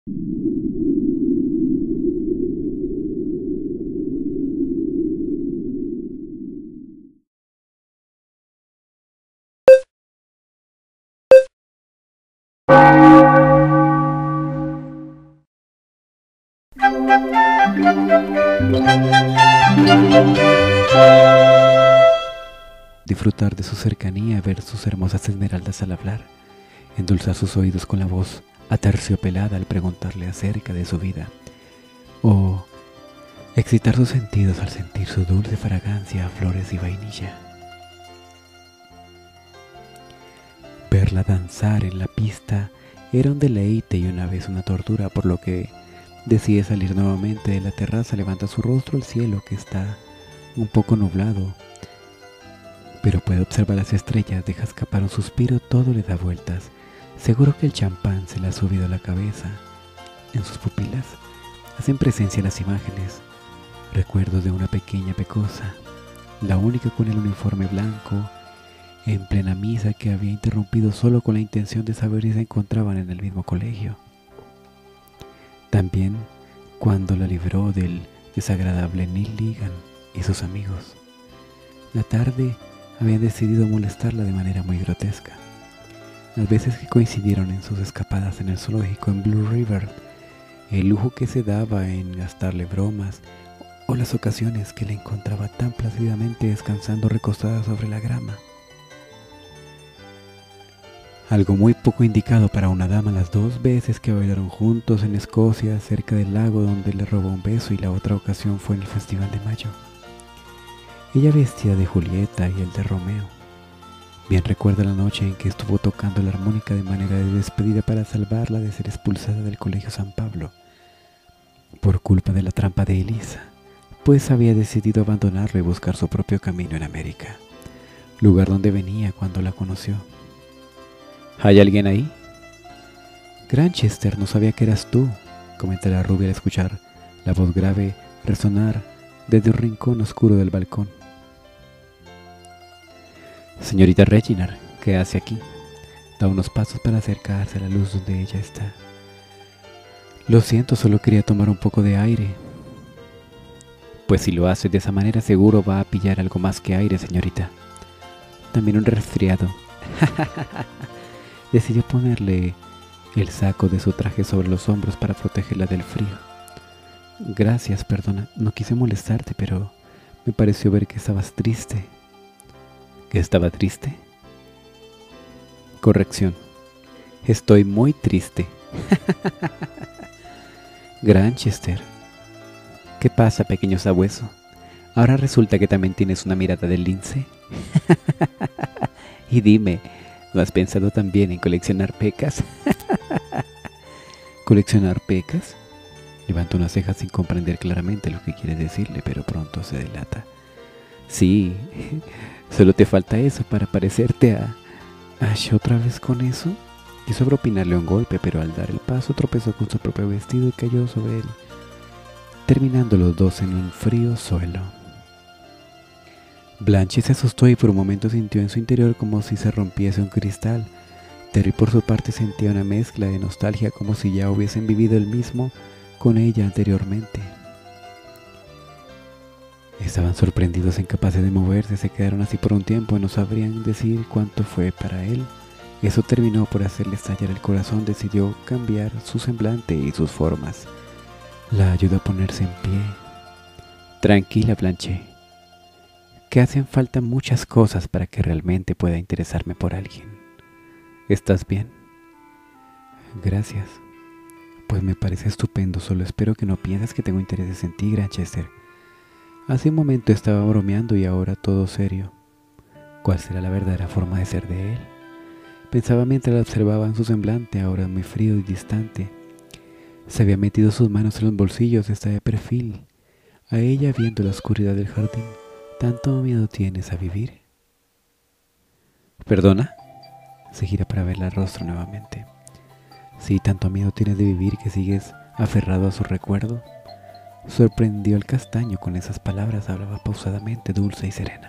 Disfrutar de su cercanía, ver sus hermosas esmeraldas al hablar, endulzar sus oídos con la voz aterciopelada al preguntarle acerca de su vida, o excitar sus sentidos al sentir su dulce fragancia a flores y vainilla. Verla danzar en la pista era un deleite y una vez una tortura, por lo que decide salir nuevamente de la terraza, levanta su rostro al cielo que está un poco nublado, pero puede observar las estrellas, deja escapar un suspiro, todo le da vueltas. Seguro que el champán se le ha subido a la cabeza. En sus pupilas hacen presencia las imágenes, recuerdos de una pequeña pecosa, la única con el uniforme blanco, en plena misa que había interrumpido solo con la intención de saber si se encontraban en el mismo colegio. También cuando la libró del desagradable Neil Ligan y sus amigos. La tarde habían decidido molestarla de manera muy grotesca. Las veces que coincidieron en sus escapadas en el zoológico en Blue River, el lujo que se daba en gastarle bromas, o las ocasiones que la encontraba tan plácidamente descansando recostada sobre la grama. Algo muy poco indicado para una dama las 2 veces que bailaron juntos en Escocia, cerca del lago donde le robó un beso, y la otra ocasión fue en el Festival de Mayo. Ella vestida de Julieta y él de Romeo. Bien recuerda la noche en que estuvo tocando la armónica de manera de despedida para salvarla de ser expulsada del Colegio San Pablo, por culpa de la trampa de Elisa, pues había decidido abandonarlo y buscar su propio camino en América, lugar donde venía cuando la conoció. ¿Hay alguien ahí? Granchester, no sabía que eras tú, comentó la rubia al escuchar la voz grave resonar desde un rincón oscuro del balcón. Señorita Reginald, ¿qué hace aquí? Da unos pasos para acercarse a la luz donde ella está. Lo siento, solo quería tomar un poco de aire. Pues si lo hace de esa manera seguro va a pillar algo más que aire, señorita. También un resfriado. Decidió ponerle el saco de su traje sobre los hombros para protegerla del frío. Gracias, perdona, no quise molestarte, pero me pareció ver que estabas triste. ¿Que estaba triste? Corrección, estoy muy triste. Granchester, ¿qué pasa, pequeño sabueso? ¿Ahora resulta que también tienes una mirada de lince? Y dime, ¿no has pensado también en coleccionar pecas? ¿Coleccionar pecas? Levanta una ceja sin comprender claramente lo que quiere decirle, pero pronto se delata. Sí, solo te falta eso para parecerte a Ash. ¿Otra vez con eso? Quiso propinarle un golpe, pero al dar el paso tropezó con su propio vestido y cayó sobre él, terminando los dos en un frío suelo. Blanche se asustó y por un momento sintió en su interior como si se rompiese un cristal. Terry por su parte sentía una mezcla de nostalgia, como si ya hubiesen vivido el mismo con ella anteriormente. Estaban sorprendidos e incapaces de moverse, se quedaron así por un tiempo y no sabrían decir cuánto fue para él. Eso terminó por hacerle estallar el corazón. Decidió cambiar su semblante y sus formas. La ayudó a ponerse en pie. Tranquila, Blanche, que hacen falta muchas cosas para que realmente pueda interesarme por alguien. ¿Estás bien? Gracias. Pues me parece estupendo, solo espero que no pienses que tengo intereses en ti, Granchester. Hace un momento estaba bromeando y ahora todo serio. ¿Cuál será la verdadera forma de ser de él? Pensaba mientras la observaba en su semblante, ahora muy frío y distante. Se había metido sus manos en los bolsillos, está de perfil, a ella viendo la oscuridad del jardín. ¿Tanto miedo tienes a vivir? ¿Perdona? Se gira para verla el rostro nuevamente. Sí, tanto miedo tienes de vivir que sigues aferrado a su recuerdo. Sorprendió el castaño con esas palabras, hablaba pausadamente, dulce y serena.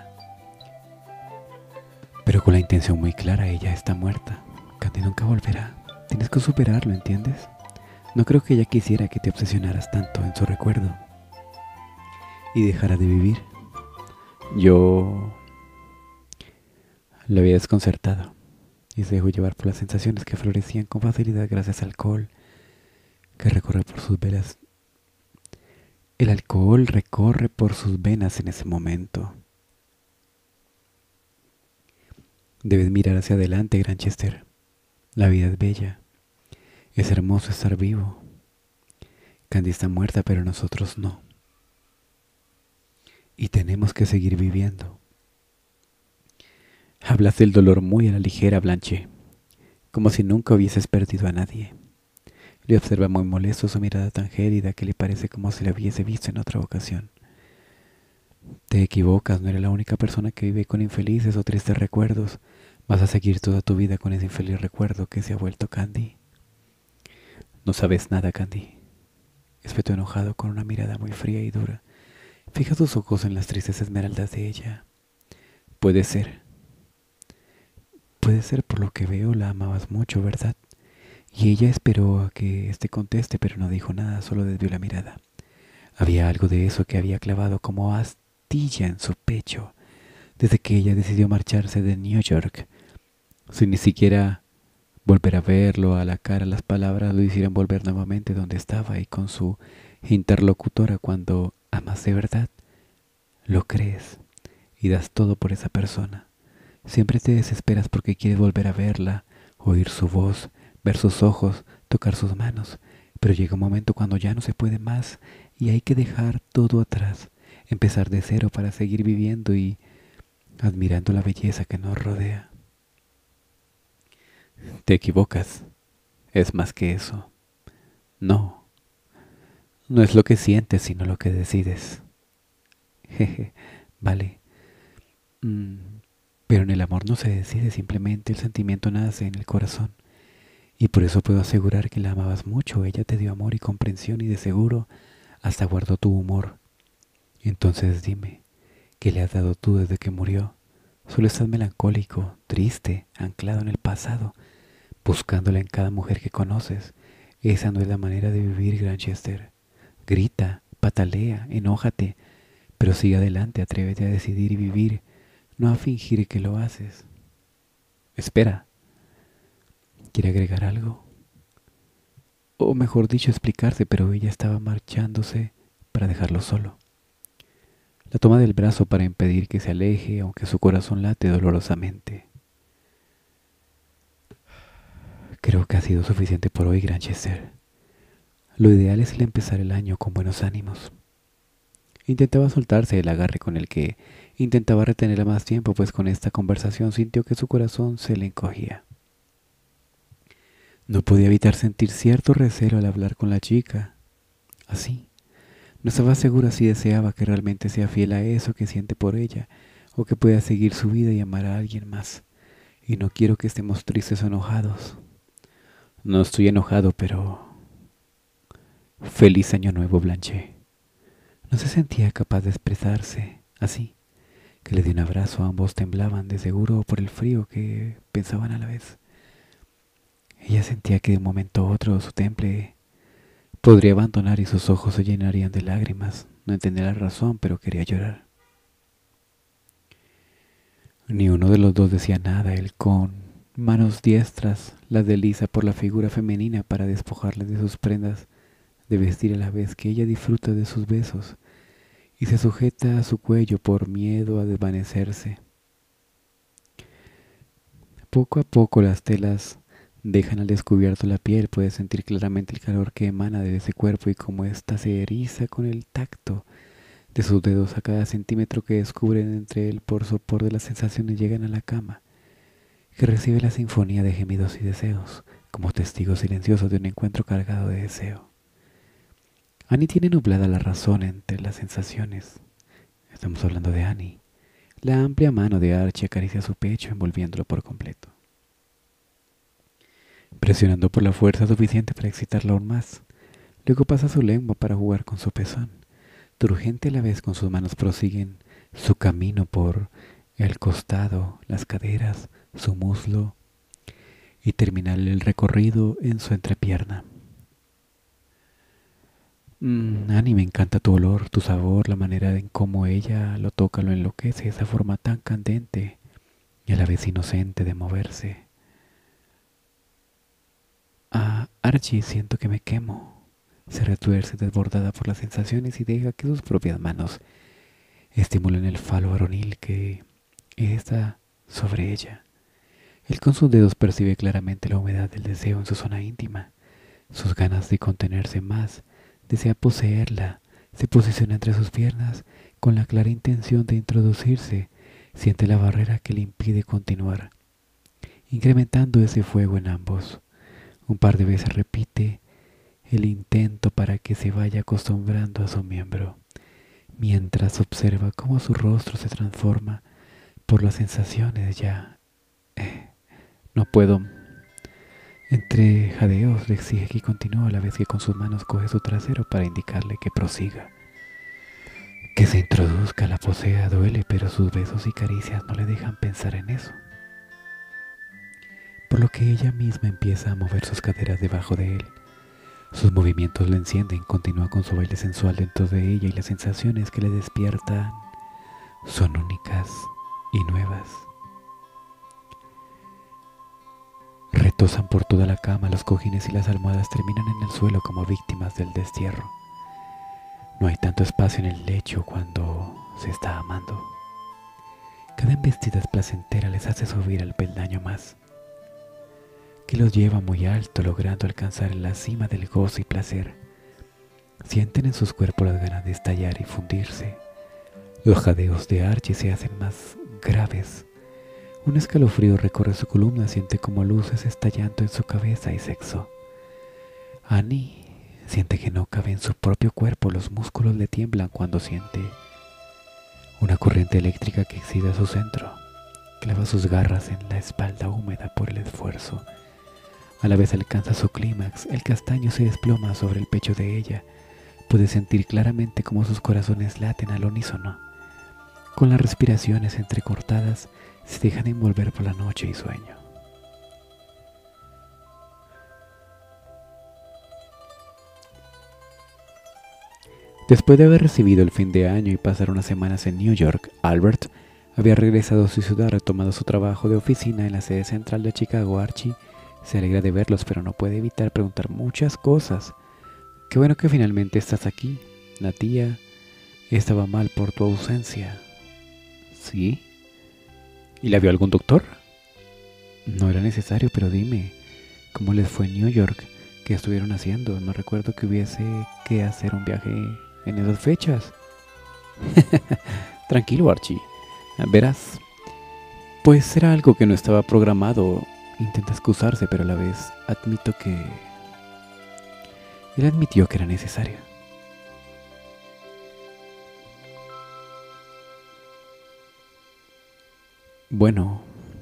Pero con la intención muy clara, ella está muerta. Candy nunca volverá. Tienes que superarlo, ¿entiendes? No creo que ella quisiera que te obsesionaras tanto en su recuerdo y dejara de vivir. Yo la había desconcertado y se dejó llevar por las sensaciones que florecían con facilidad gracias al alcohol que recorre por sus venas. El alcohol recorre por sus venas en ese momento. Debes mirar hacia adelante, Granchester. La vida es bella. Es hermoso estar vivo. Candy está muerta, pero nosotros no. Y tenemos que seguir viviendo. Hablas del dolor muy a la ligera, Blanche, como si nunca hubieses perdido a nadie. Le observa muy molesto su mirada tan gélida que le parece como si la hubiese visto en otra ocasión. Te equivocas, no eres la única persona que vive con infelices o tristes recuerdos. Vas a seguir toda tu vida con ese infeliz recuerdo que se ha vuelto Candy. No sabes nada, Candy. Espetó enojado con una mirada muy fría y dura. Fija tus ojos en las tristes esmeraldas de ella. Puede ser por lo que veo la amabas mucho, ¿verdad? Y ella esperó a que éste conteste, pero no dijo nada, solo desvió la mirada. Había algo de eso que había clavado como astilla en su pecho desde que ella decidió marcharse de New York, sin ni siquiera volver a verlo a la cara. Las palabras lo hicieron volver nuevamente donde estaba y con su interlocutora. Cuando amas de verdad, lo crees y das todo por esa persona. Siempre te desesperas porque quieres volver a verla, oír su voz, ver sus ojos, tocar sus manos, pero llega un momento cuando ya no se puede más y hay que dejar todo atrás, empezar de cero para seguir viviendo y admirando la belleza que nos rodea. Te equivocas, es más que eso. No, no es lo que sientes, sino lo que decides. Jeje, vale. Pero en el amor no se decide, simplemente el sentimiento nace en el corazón. Y por eso puedo asegurar que la amabas mucho. Ella te dio amor y comprensión y de seguro hasta guardó tu humor. Entonces dime, ¿qué le has dado tú desde que murió? Solo estás melancólico, triste, anclado en el pasado, buscándola en cada mujer que conoces. Esa no es la manera de vivir, Granchester. Grita, patalea, enójate, pero sigue adelante, atrévete a decidir y vivir, no a fingir que lo haces. Espera, ¿quiere agregar algo? O mejor dicho, explicarse, pero ella estaba marchándose para dejarlo solo. La toma del brazo para impedir que se aleje, aunque su corazón late dolorosamente. Creo que ha sido suficiente por hoy, Granchester. Lo ideal es el empezar el año con buenos ánimos. Intentaba soltarse del agarre con el que intentaba retenerla más tiempo, pues con esta conversación sintió que su corazón se le encogía. No podía evitar sentir cierto recelo al hablar con la chica. Así, no estaba segura si deseaba que realmente sea fiel a eso que siente por ella, o que pueda seguir su vida y amar a alguien más. Y no quiero que estemos tristes o enojados. No estoy enojado, pero... Feliz año nuevo, Blanche. No se sentía capaz de expresarse así, que le dio un abrazo. Ambos temblaban, de seguro por el frío que pensaban a la vez. Ella sentía que de un momento a otro su temple podría abandonar y sus ojos se llenarían de lágrimas. No entendía la razón, pero quería llorar. Ni uno de los dos decía nada. Él con manos diestras las desliza por la figura femenina para despojarle de sus prendas de vestir a la vez que ella disfruta de sus besos y se sujeta a su cuello por miedo a desvanecerse. Poco a poco las telas dejan al descubierto la piel. Puede sentir claramente el calor que emana de ese cuerpo y cómo ésta se eriza con el tacto de sus dedos a cada centímetro que descubren entre él. Por sopor de las sensaciones llegan a la cama, que recibe la sinfonía de gemidos y deseos, como testigos silenciosos de un encuentro cargado de deseo. Annie tiene nublada la razón entre las sensaciones. Estamos hablando de Annie. La amplia mano de Archie acaricia su pecho, envolviéndolo por completo, presionando por la fuerza suficiente para excitarlo aún más. Luego pasa su lengua para jugar con su pezón. Turgente a la vez, con sus manos prosiguen su camino por el costado, las caderas, su muslo y terminar el recorrido en su entrepierna. Annie, me encanta tu olor, tu sabor, la manera en cómo ella lo toca, lo enloquece, esa forma tan candente y a la vez inocente de moverse. Archie, siento que me quemo. Se retuerce desbordada por las sensaciones y deja que sus propias manos estimulen el falo varonil que está sobre ella. Él con sus dedos percibe claramente la humedad del deseo en su zona íntima. Sus ganas de contenerse más, desea poseerla, se posiciona entre sus piernas con la clara intención de introducirse, siente la barrera que le impide continuar, incrementando ese fuego en ambos. Un par de veces repite el intento para que se vaya acostumbrando a su miembro, mientras observa cómo su rostro se transforma por las sensaciones ya. No puedo. Entre jadeos le exige que continúe a la vez que con sus manos coge su trasero para indicarle que prosiga. Que se introduzca, la posea, duele, pero sus besos y caricias no le dejan pensar en eso. Por lo que ella misma empieza a mover sus caderas debajo de él. Sus movimientos lo encienden, continúa con su baile sensual dentro de ella y las sensaciones que le despiertan son únicas y nuevas. Retosan por toda la cama, los cojines y las almohadas terminan en el suelo como víctimas del destierro. No hay tanto espacio en el lecho cuando se está amando. Cada embestida es placentera, les hace subir al peldaño más, que los lleva muy alto, logrando alcanzar la cima del gozo y placer. Sienten en sus cuerpos las ganas de estallar y fundirse. Los jadeos de Archie se hacen más graves. Un escalofrío recorre su columna, siente como luces estallando en su cabeza y sexo. Annie siente que no cabe en su propio cuerpo, los músculos le tiemblan cuando siente una corriente eléctrica que excita su centro. Clava sus garras en la espalda húmeda por el esfuerzo. A la vez alcanza su clímax, el castaño se desploma sobre el pecho de ella. Puede sentir claramente cómo sus corazones laten al unísono. Con las respiraciones entrecortadas, se dejan envolver por la noche y sueño. Después de haber recibido el fin de año y pasar unas semanas en New York, Albert había regresado a su ciudad retomando su trabajo de oficina en la sede central de Chicago. Archie se alegra de verlos, pero no puede evitar preguntar muchas cosas. Qué bueno que finalmente estás aquí. La tía estaba mal por tu ausencia. ¿Sí? ¿Y la vio algún doctor? No era necesario, pero dime, ¿cómo les fue en New York? ¿Qué estuvieron haciendo? No recuerdo que hubiese que hacer un viaje en esas fechas. Tranquilo, Archie. Verás, pues era algo que no estaba programado. Intenta excusarse, pero a la vez admito que... Él admitió que era necesario. Bueno,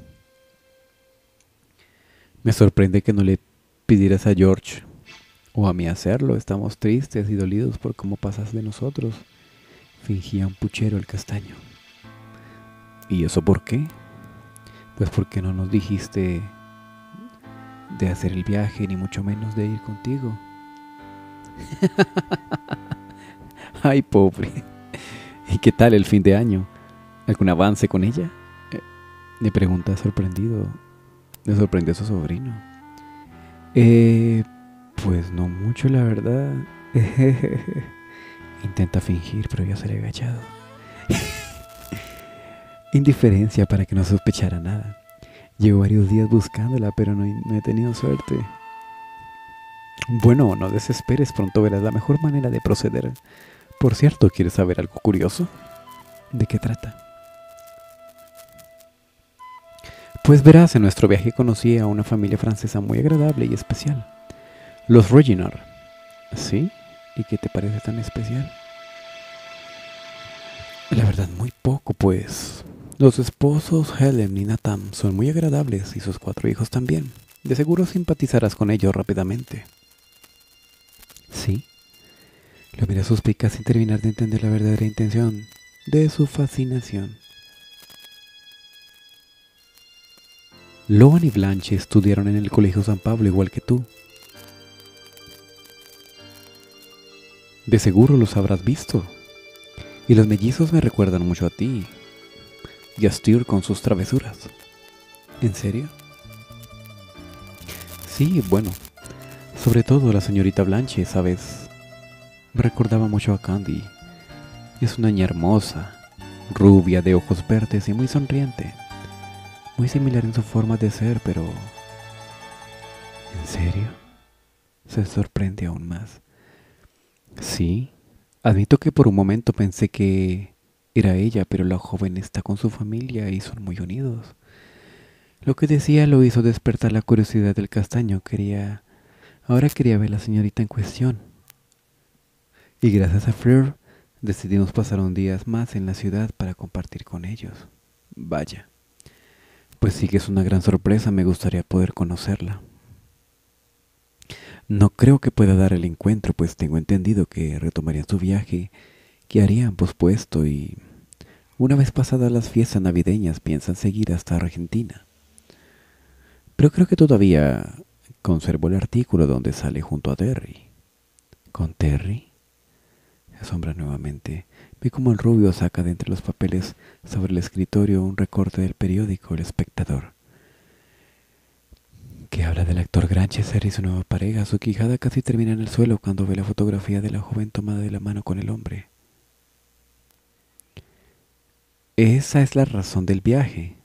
me sorprende que no le pidieras a George o a mí hacerlo. Estamos tristes y dolidos por cómo pasas de nosotros. Fingía un puchero el castaño. ¿Y eso por qué? Pues porque no nos dijiste de hacer el viaje, ni mucho menos de ir contigo. Ay, pobre. ¿Y qué tal el fin de año? ¿Algún avance con ella? Le pregunta sorprendido. Le sorprendió a su sobrino. Pues no mucho, la verdad. Intenta fingir, pero ya se le ha agachado. Indiferencia para que no sospechara nada. Llevo varios días buscándola, pero no he tenido suerte. Bueno, no desesperes, pronto verás la mejor manera de proceder. Por cierto, ¿quieres saber algo curioso? ¿De qué trata? Pues verás, en nuestro viaje conocí a una familia francesa muy agradable y especial. Los Reginald. ¿Sí? ¿Y qué te parece tan especial? La verdad, muy poco, pues. Los esposos Helen y Nathan son muy agradables y sus 4 hijos también. De seguro simpatizarás con ellos rápidamente. ¿Sí? Lo mira suspicaz sin terminar de entender la verdadera intención de su fascinación. Loan y Blanche estudiaron en el Colegio San Pablo igual que tú. De seguro los habrás visto. Y los mellizos me recuerdan mucho a ti. Y a Styr con sus travesuras. ¿En serio? Sí, bueno. Sobre todo la señorita Blanche, ¿sabes? Me recordaba mucho a Candy. Es una niña hermosa, rubia, de ojos verdes y muy sonriente. Muy similar en su forma de ser, pero... ¿En serio? Se sorprende aún más. Sí, admito que por un momento pensé que era ella, pero la joven está con su familia y son muy unidos. Lo que decía lo hizo despertar la curiosidad del castaño. Ahora quería ver a la señorita en cuestión. Y gracias a Fleur, decidimos pasar un día más en la ciudad para compartir con ellos. Vaya, pues sí que es una gran sorpresa, me gustaría poder conocerla. No creo que pueda dar el encuentro, pues tengo entendido que retomarían su viaje, que harían pospuesto y, una vez pasadas las fiestas navideñas, piensan seguir hasta Argentina. Pero creo que todavía conservo el artículo donde sale junto a Terry. ¿Con Terry? Se asombra nuevamente. Vi como el rubio saca de entre los papeles sobre el escritorio un recorte del periódico El Espectador, que habla del actor Granchester y su nueva pareja. Su quijada casi termina en el suelo cuando ve la fotografía de la joven tomada de la mano con el hombre. Esa es la razón del viaje.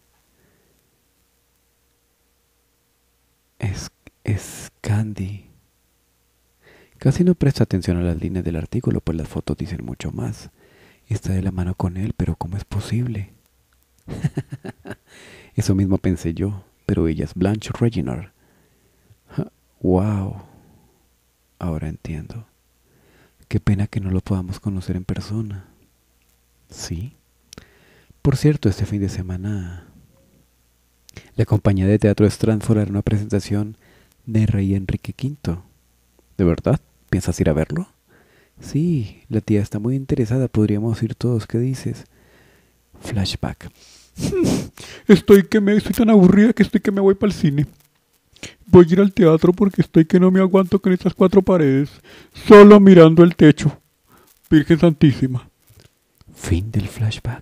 Es Candy. Casi no presta atención a las líneas del artículo, pues las fotos dicen mucho más. Está de la mano con él, pero ¿cómo es posible? Eso mismo pensé yo, pero ella es Blanche Reginald. ¡Wow! Ahora entiendo. Qué pena que no lo podamos conocer en persona. ¿Sí? Por cierto, este fin de semana la compañía de teatro Stratford hará una presentación de Rey Enrique V. ¿De verdad? ¿Piensas ir a verlo? Sí, la tía está muy interesada. Podríamos ir todos. ¿Qué dices? Flashback. Estoy tan aburrida que me voy para el cine. Voy a ir al teatro porque estoy que no me aguanto con estas cuatro paredes, solo mirando el techo. Virgen Santísima. Fin del flashback.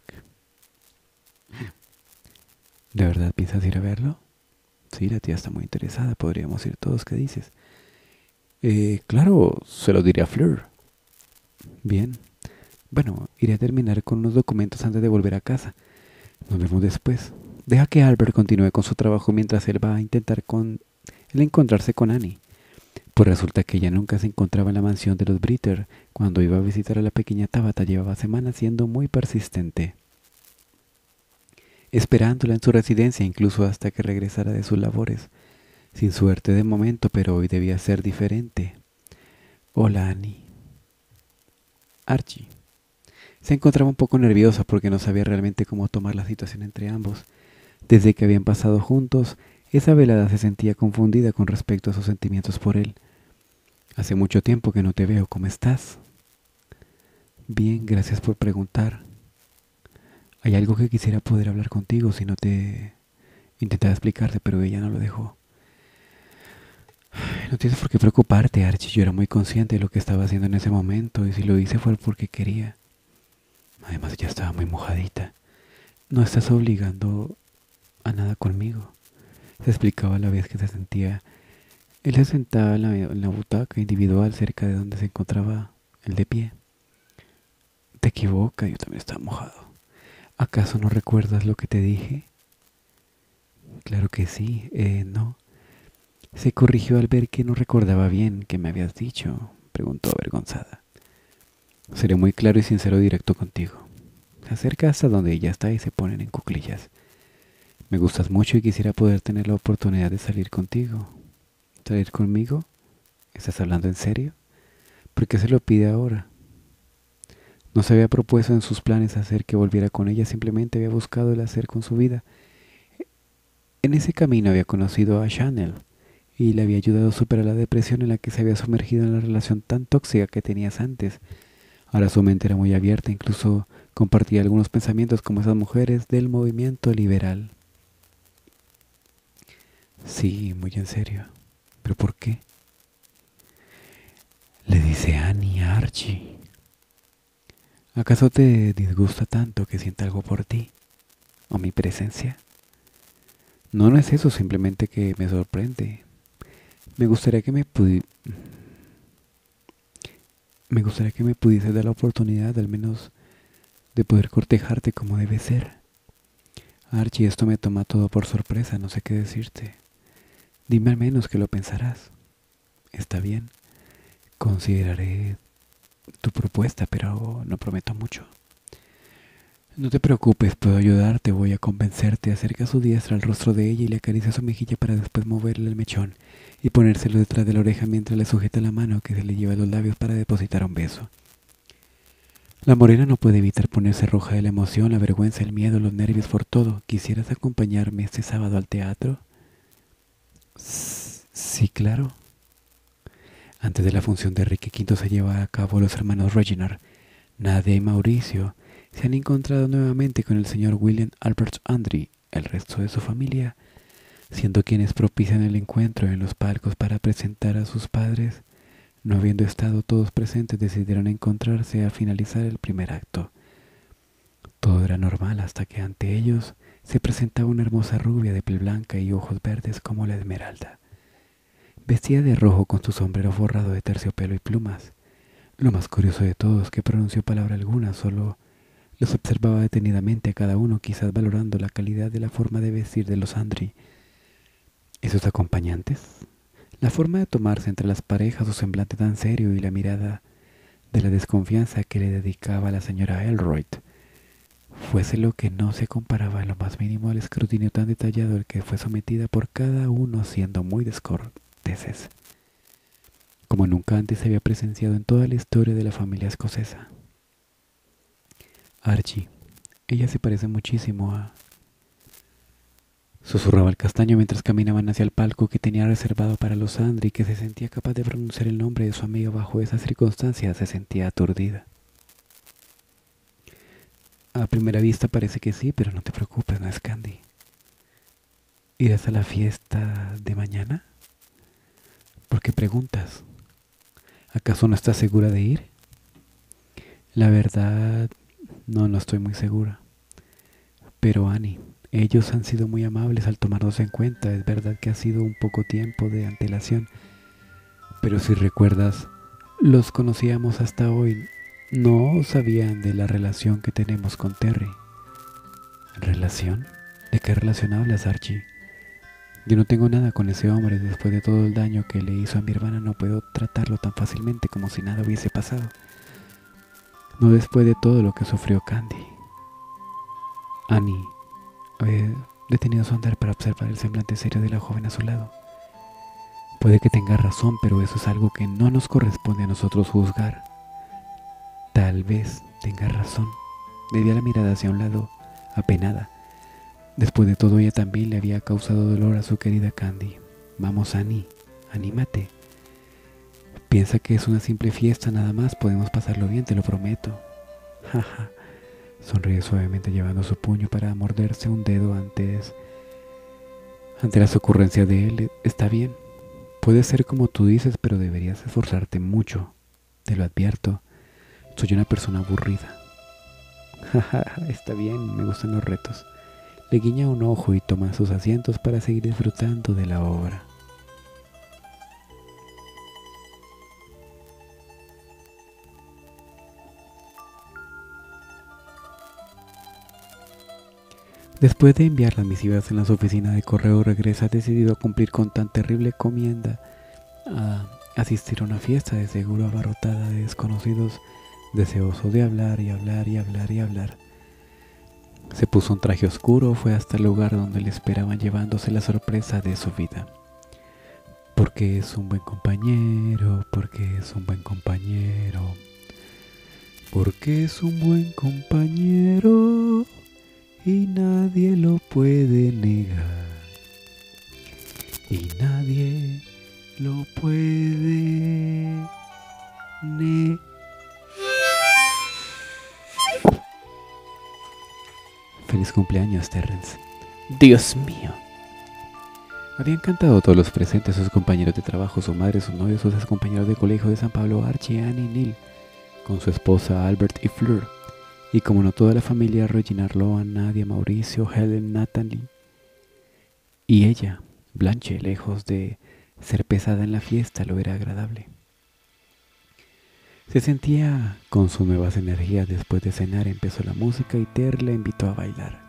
¿De verdad piensas ir a verlo? Sí, la tía está muy interesada. Podríamos ir todos. ¿Qué dices? Claro, se lo diré a Fleur. Bien. Bueno, iré a terminar con unos documentos antes de volver a casa. Nos vemos después. Deja que Albert continúe con su trabajo mientras él va a intentar encontrarse con Annie. Pues resulta que ella nunca se encontraba en la mansión de los Britter. Cuando iba a visitar a la pequeña Tabitha llevaba semanas siendo muy persistente, esperándola en su residencia incluso hasta que regresara de sus labores. Sin suerte de momento, pero hoy debía ser diferente. Hola, Annie. Archie. Se encontraba un poco nerviosa porque no sabía realmente cómo tomar la situación entre ambos. Desde que habían pasado juntos, esa velada se sentía confundida con respecto a sus sentimientos por él. Hace mucho tiempo que no te veo. ¿Cómo estás? Bien, gracias por preguntar. Hay algo que quisiera poder hablar contigo, si no te... Intentaba explicarte, pero ella no lo dejó. No tienes por qué preocuparte, Archie. Yo era muy consciente de lo que estaba haciendo en ese momento, y si lo hice fue porque quería. Además, ella estaba muy mojadita. No estás obligando a nada conmigo, se explicaba a la vez que se sentía. Él se sentaba en la butaca individual cerca de donde se encontraba el de pie. Te equivocas, yo también estaba mojado. ¿Acaso no recuerdas lo que te dije? Claro que sí. No. Se corrigió al ver que no recordaba bien qué me habías dicho, preguntó avergonzada. Seré muy claro y sincero directo contigo. Se acerca hasta donde ella está y se ponen en cuclillas. Me gustas mucho y quisiera poder tener la oportunidad de salir contigo. ¿Salir conmigo? ¿Estás hablando en serio? ¿Por qué se lo pide ahora? No se había propuesto en sus planes hacer que volviera con ella, simplemente había buscado el hacer con su vida. En ese camino había conocido a Chanel y le había ayudado a superar la depresión en la que se había sumergido en la relación tan tóxica que tenías antes. Ahora su mente era muy abierta, incluso compartía algunos pensamientos como esas mujeres del movimiento liberal. Sí, muy en serio. ¿Pero por qué? Le dice Annie a Archie. ¿Acaso te disgusta tanto que sienta algo por ti? ¿O mi presencia? No, no es eso, simplemente que me sorprende. Me gustaría que me gustaría que me pudiese dar la oportunidad, al menos, de poder cortejarte como debe ser. Archie, esto me toma todo por sorpresa, no sé qué decirte. Dime al menos que lo pensarás. Está bien, consideraré tu propuesta, pero no prometo mucho. No te preocupes, puedo ayudarte, voy a convencerte. Acerca su diestra al rostro de ella y le acaricia su mejilla para después moverle el mechón y ponérselo detrás de la oreja mientras le sujeta la mano que se le lleva a los labios para depositar un beso. La morena no puede evitar ponerse roja de la emoción, la vergüenza, el miedo, los nervios, por todo. ¿Quisieras acompañarme este sábado al teatro? Sí, claro. Antes de la función de Enrique V se lleva a cabo, los hermanos Reginald, Nadia y Mauricio se han encontrado nuevamente con el señor William Albert Andre, el resto de su familia, siendo quienes propician el encuentro en los palcos para presentar a sus padres. No habiendo estado todos presentes, decidieron encontrarse al finalizar el primer acto. Todo era normal hasta que ante ellos se presentaba una hermosa rubia de piel blanca y ojos verdes como la esmeralda, vestida de rojo con su sombrero forrado de terciopelo y plumas. Lo más curioso de todo es que pronunció palabra alguna, solo los observaba detenidamente a cada uno, quizás valorando la calidad de la forma de vestir de los Andre y sus acompañantes. La forma de tomarse entre las parejas, su semblante tan serio y la mirada de la desconfianza que le dedicaba la señora Elroyd, fuese lo que no se comparaba en lo más mínimo al escrutinio tan detallado al que fue sometida por cada uno, siendo muy descorteses, como nunca antes se había presenciado en toda la historia de la familia escocesa. Archie, ella se parece muchísimo a... Susurraba el castaño mientras caminaban hacia el palco que tenía reservado para los Andre y que se sentía capaz de pronunciar el nombre de su amiga bajo esas circunstancias. Se sentía aturdida. A primera vista parece que sí, pero no te preocupes, no es Candy. ¿Irás a la fiesta de mañana? ¿Por qué preguntas? ¿Acaso no estás segura de ir? La verdad, no estoy muy segura. Pero Annie, ellos han sido muy amables al tomarnos en cuenta. Es verdad que ha sido un poco tiempo de antelación, pero si recuerdas, los conocíamos hasta hoy. No sabían de la relación que tenemos con Terry. ¿Relación? ¿De qué relación hablas, Archie? Yo no tengo nada con ese hombre. Después de todo el daño que le hizo a mi hermana, no puedo tratarlo tan fácilmente como si nada hubiese pasado. No después de todo lo que sufrió Candy. Annie había detenido su andar para observar el semblante serio de la joven a su lado. Puede que tenga razón, pero eso es algo que no nos corresponde a nosotros juzgar. Tal vez tenga razón. Desvía la mirada hacia un lado, apenada. Después de todo, ella también le había causado dolor a su querida Candy. Vamos, Annie, anímate. Piensa que es una simple fiesta nada más, podemos pasarlo bien, te lo prometo. Jaja. Sonríe suavemente llevando su puño para morderse un dedo ante las ocurrencias de él. Está bien. Puede ser como tú dices, pero deberías esforzarte mucho. Te lo advierto. Soy una persona aburrida. Jaja, está bien, me gustan los retos. Le guiña un ojo y toma sus asientos para seguir disfrutando de la obra. Después de enviar las misivas en las oficinas de correo, regresa decidido a cumplir con tan terrible encomienda, a asistir a una fiesta de seguro abarrotada de desconocidos, deseoso de hablar y hablar y hablar y hablar. Se puso un traje oscuro, fue hasta el lugar donde le esperaban llevándose la sorpresa de su vida. Porque es un buen compañero, porque es un buen compañero, porque es un buen compañero y nadie lo puede negar. Y nadie lo puede negar. Feliz cumpleaños, Terrence. Dios mío. Habían cantado todos los presentes, sus compañeros de trabajo, su madre, sus novios, sus compañeros de colegio de San Pablo, Archie, Annie y Neil, con su esposa Albert y Fleur, y como no toda la familia, Regina, Loan, Nadia, Mauricio, Helen, Natalie, y ella, Blanche, lejos de ser pesada en la fiesta, lo era agradable. Se sentía con sus nuevas energías. Después de cenar empezó la música y Terry la invitó a bailar.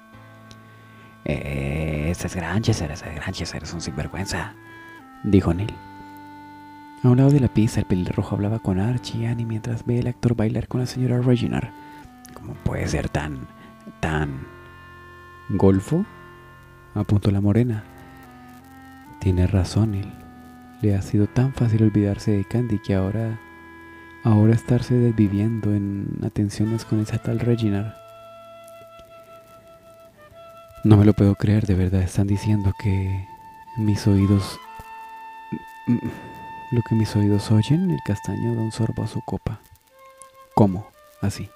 Ese es Granchester, es un sinvergüenza, dijo Neil. A un lado de la pista, el pelirrojo hablaba con Archie y Annie mientras ve al actor bailar con la señora Regina. ¿Cómo puede ser tan... ¿Golfo? Apuntó la morena. Tiene razón, Neil. Le ha sido tan fácil olvidarse de Candy que ahora estarse desviviendo en atenciones con esa tal Regina. No me lo puedo creer, de verdad están diciendo que mis oídos... Lo que mis oídos oyen. El castaño da un sorbo a su copa. ¿Cómo? Así.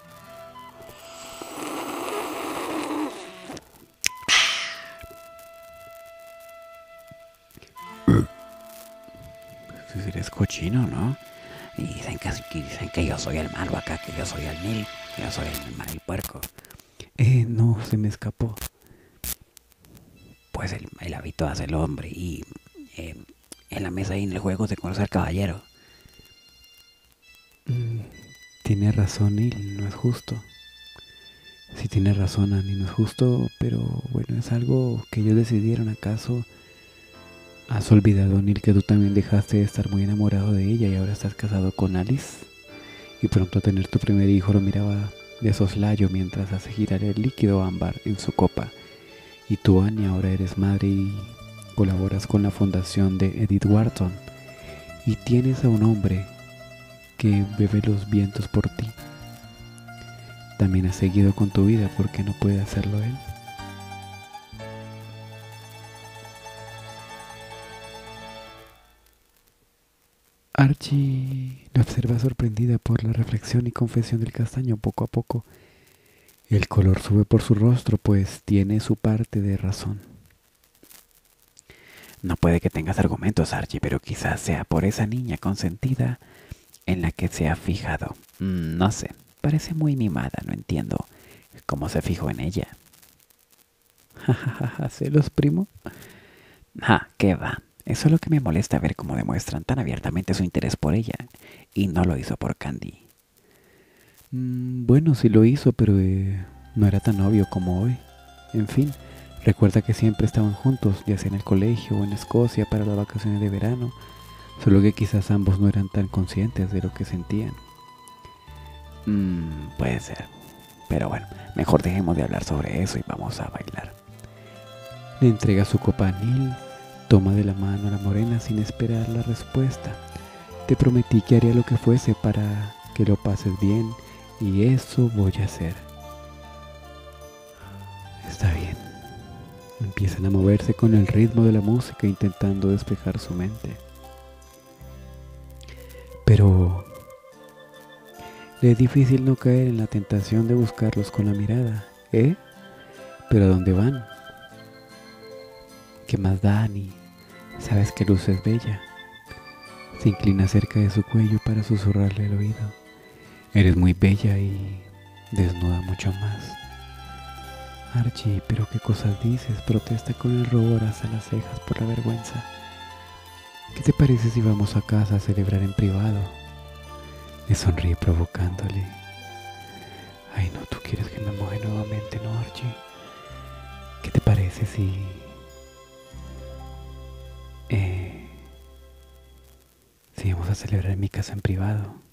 Eres cochino, ¿no? Y dicen que yo soy el malo acá, que yo soy el Neil, que yo soy el puerco. No, se me escapó. Pues el hábito hace el hombre y en la mesa y en el juego se conoce al caballero. Tiene razón, Neil, no es justo. Sí tiene razón, Annie, no es justo, pero bueno, es algo que ellos decidieron. ¿Acaso has olvidado, Neil, que tú también dejaste de estar muy enamorado de ella y ahora estás casado con Alice? Y pronto a tener tu primer hijo lo miraba de soslayo mientras hace girar el líquido ámbar en su copa. Y tú, Annie, ahora eres madre y colaboras con la fundación de Edith Wharton. Y tienes a un hombre que bebe los vientos por ti. También has seguido con tu vida, ¿por qué no puede hacerlo él? Archie la observa sorprendida por la reflexión y confesión del castaño. Poco a poco el color sube por su rostro, pues tiene su parte de razón. No puede que tengas argumentos, Archie, pero quizás sea por esa niña consentida en la que se ha fijado. No sé, parece muy mimada, no entiendo cómo se fijó en ella. Jajaja, ¿celos, primo? ¿Qué va? Eso es lo que me molesta, ver cómo demuestran tan abiertamente su interés por ella, y no lo hizo por Candy. Bueno, sí lo hizo, pero no era tan obvio como hoy. En fin, recuerda que siempre estaban juntos, ya sea en el colegio o en Escocia para las vacaciones de verano, solo que quizás ambos no eran tan conscientes de lo que sentían. Puede ser, pero bueno, mejor dejemos de hablar sobre eso y vamos a bailar. Le entrega su copa a Neil, toma de la mano a la morena sin esperar la respuesta. Te prometí que haría lo que fuese para que lo pases bien, y eso voy a hacer. Está bien. Empiezan a moverse con el ritmo de la música, intentando despejar su mente. Pero le es difícil no caer en la tentación de buscarlos con la mirada. ¿Pero a dónde van? ¿Qué más da, Annie? Sabes que Luz es bella. Se inclina cerca de su cuello para susurrarle al oído. Eres muy bella y desnuda mucho más. Archie, ¿pero qué cosas dices? Protesta con el rubor hasta las cejas por la vergüenza. ¿Qué te parece si vamos a casa a celebrar en privado? Le sonríe provocándole. Ay, no, tú quieres que me moje nuevamente, ¿no, Archie? ¿Qué te parece si vamos a celebrar en mi casa en privado?